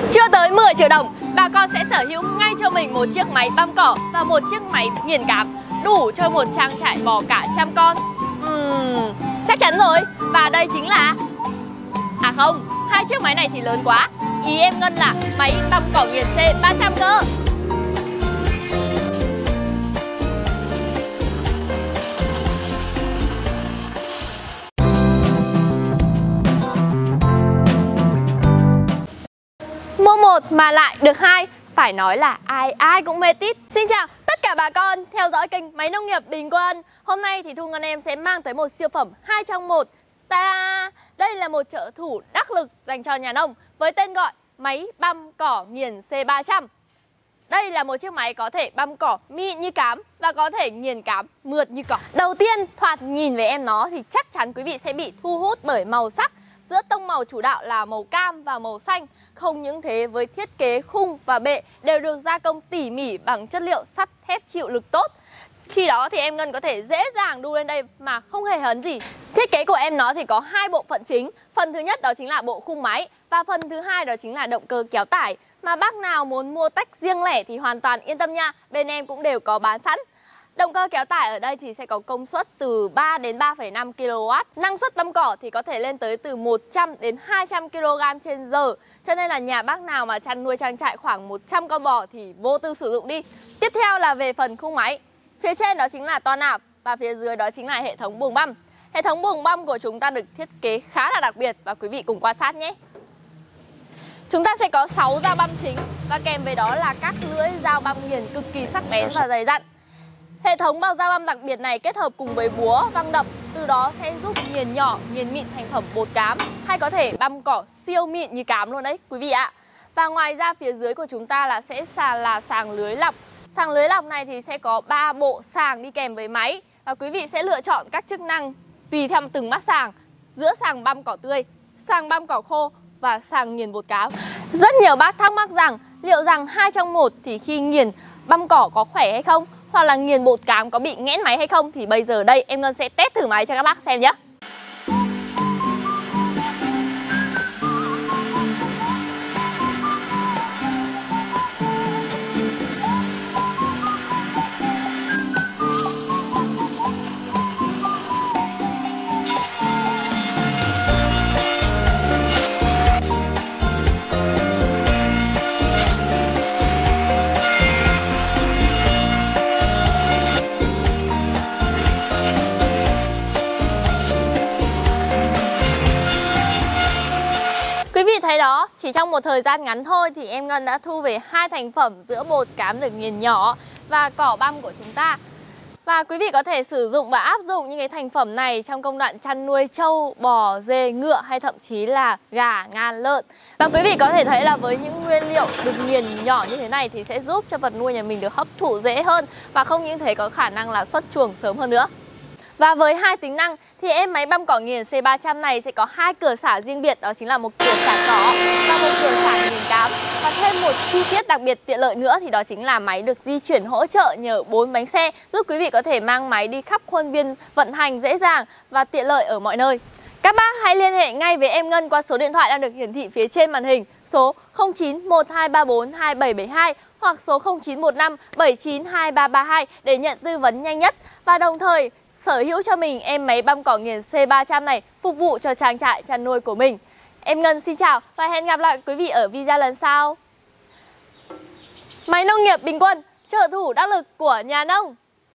Chưa tới 10 triệu đồng, bà con sẽ sở hữu ngay cho mình một chiếc máy băm cỏ và một chiếc máy nghiền cám, đủ cho một trang trại bò cả trăm con. Chắc chắn rồi, và đây chính là... À không, hai chiếc máy này thì lớn quá. Ý em Ngân là máy băm cỏ nghiền C300 cơ. Mua một mà lại được hai, phải nói là ai ai cũng mê tít. Xin chào tất cả bà con theo dõi kênh Máy Nông nghiệp Bình Quân. Hôm nay thì Thu Ngân em sẽ mang tới một siêu phẩm 2 trong 1. Ta-da! Đây là một trợ thủ đắc lực dành cho nhà nông với tên gọi máy băm cỏ nghiền C300. Đây là một chiếc máy có thể băm cỏ mịn như cám và có thể nghiền cám mượt như cỏ. Đầu tiên, thoạt nhìn về em nó thì chắc chắn quý vị sẽ bị thu hút bởi màu sắc. Giữa tông màu chủ đạo là màu cam và màu xanh. Không những thế, với thiết kế khung và bệ đều được gia công tỉ mỉ bằng chất liệu sắt thép chịu lực tốt. Khi đó thì em Ngân có thể dễ dàng đu lên đây mà không hề hấn gì. Thiết kế của em nó thì có hai bộ phận chính. Phần thứ nhất đó chính là bộ khung máy và phần thứ hai đó chính là động cơ kéo tải. Mà bác nào muốn mua tách riêng lẻ thì hoàn toàn yên tâm nha, bên em cũng đều có bán sẵn. Động cơ kéo tải ở đây thì sẽ có công suất từ 3 đến 3,5 kW. Năng suất băm cỏ thì có thể lên tới từ 100 đến 200 kg/h. Cho nên là nhà bác nào mà chăn nuôi trang trại khoảng 100 con bò thì vô tư sử dụng đi. Tiếp theo là về phần khung máy. Phía trên đó chính là toa nạp và phía dưới đó chính là hệ thống buồng băm. Hệ thống buồng băm của chúng ta được thiết kế khá là đặc biệt và quý vị cùng quan sát nhé. Chúng ta sẽ có 6 dao băm chính và kèm với đó là các lưỡi dao băm nghiền cực kỳ sắc bén và dày dặn. Hệ thống bao dao băm đặc biệt này kết hợp cùng với búa văng đập, từ đó sẽ giúp nghiền nhỏ, nghiền mịn thành phẩm bột cám, hay có thể băm cỏ siêu mịn như cám luôn đấy quý vị ạ. Và ngoài ra phía dưới của chúng ta là sẽ là sàng lưới lọc. Sàng lưới lọc này thì sẽ có 3 bộ sàng đi kèm với máy và quý vị sẽ lựa chọn các chức năng tùy theo từng mắt sàng, giữa sàng băm cỏ tươi, sàng băm cỏ khô và sàng nghiền bột cám. Rất nhiều bác thắc mắc rằng liệu rằng 2 trong 1 thì khi nghiền băm cỏ có khỏe hay không, hoặc là nghiền bột cám có bị nghẽn máy hay không, thì bây giờ đây em Ngân sẽ test thử máy cho các bác xem nhé. Quý vị thấy đó, chỉ trong một thời gian ngắn thôi thì em Ngân đã thu về 2 thành phẩm giữa bột cám được nghiền nhỏ và cỏ băm của chúng ta. Và quý vị có thể sử dụng và áp dụng những cái thành phẩm này trong công đoạn chăn nuôi trâu, bò, dê, ngựa hay thậm chí là gà, ngan, lợn. Và quý vị có thể thấy là với những nguyên liệu được nghiền nhỏ như thế này thì sẽ giúp cho vật nuôi nhà mình được hấp thụ dễ hơn và không những thế có khả năng là xuất chuồng sớm hơn nữa. Và với 2 tính năng thì em máy băm cỏ nghiền C300 này sẽ có 2 cửa xả riêng biệt, đó chính là một cửa xả cỏ và một cửa xả nghiền cám. Và thêm một chi tiết đặc biệt tiện lợi nữa thì đó chính là máy được di chuyển hỗ trợ nhờ 4 bánh xe, giúp quý vị có thể mang máy đi khắp khuôn viên vận hành dễ dàng và tiện lợi ở mọi nơi. Các bác hãy liên hệ ngay với em Ngân qua số điện thoại đang được hiển thị phía trên màn hình, số 0912342772 hoặc số 0915792332 để nhận tư vấn nhanh nhất và đồng thời sở hữu cho mình em máy băm cỏ nghiền C300 này phục vụ cho trang trại chăn nuôi của mình. Em Ngân xin chào và hẹn gặp lại quý vị ở video lần sau. Máy Nông nghiệp Bình Quân, trợ thủ đắc lực của nhà nông.